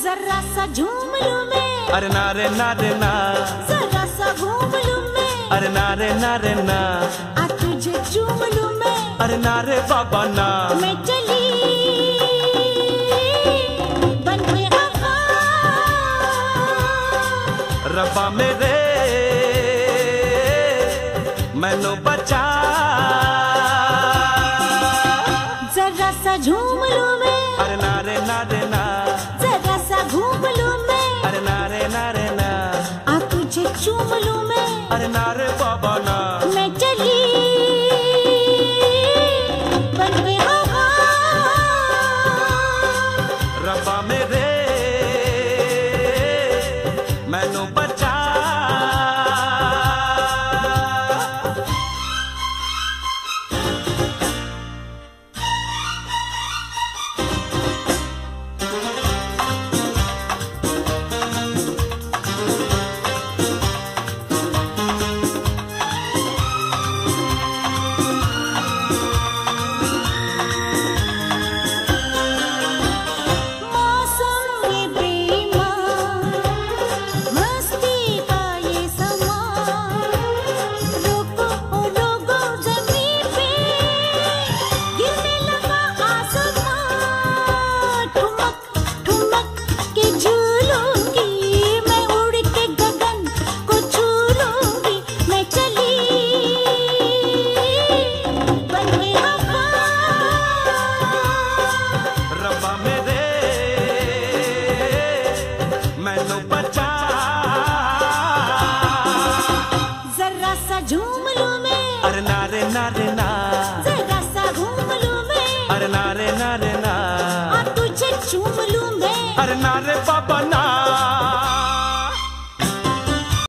जरा सा झूम लूं मैं, अरे नारे नारे ना, जरा सा घूम लूं मैं, अरे नारे नारे ना, आ तुझे चूम लूं मैं, अरे नारे बाबा ना। मैं चली बन के हवा, रब्बा मेरे मैनू बचा, जरा सा झूम लूं मैं, अरे नारे नारे ना, जरा सा घूम लूं मैं, अरे नारे नारे ना, आ तुझे चूम लूं मैं, अरे नारे बाबा ना। मैं चली बन के हवा, रब्बा मेरे मैनू बचा। झूम लूं मैं, अरे नारे नारे ना, जरा सा घूम लूं मैं, अरे नारे नारे ना, आ तुझे चूम लूं मैं, अरे नारे बाबा